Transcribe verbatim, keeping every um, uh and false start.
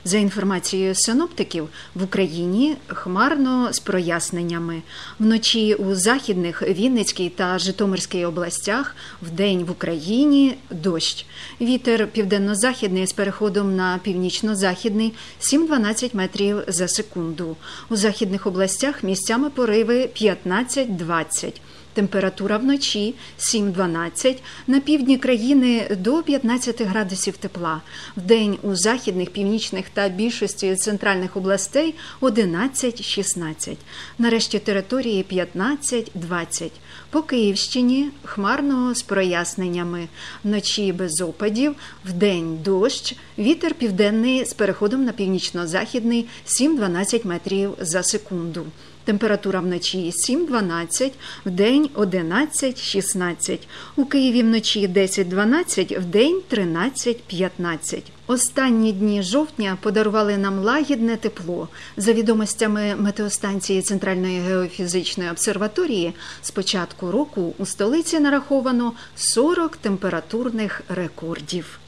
За інформацією синоптиків, в Україні хмарно з проясненнями. Вночі у Західних, Вінницькій та Житомирській областях, вдень в Україні – дощ. Вітер південно-західний з переходом на північно-західний – сім-дванадцять метрів за секунду. У західних областях місцями пориви п'ятнадцять-двадцять. Температура вночі сім-дванадцять, на півдні країни до п'ятнадцяти градусів тепла. Вдень у західних, північних та більшості центральних областей одинадцять-шістнадцять. На решті території п'ятнадцять-двадцять. По Київщині хмарно з проясненнями. Вночі без опадів, вдень дощ, вітер південний з переходом на північно-західний сім-дванадцять метрів за секунду. Температура вночі сім-дванадцять, вдень одинадцять-шістнадцять. У Києві вночі десять-дванадцять, вдень тринадцять-п'ятнадцять. Останні дні жовтня подарували нам лагідне тепло. За відомостями метеостанції Центральної геофізичної обсерваторії, з початку року у столиці нараховано сорок температурних рекордів.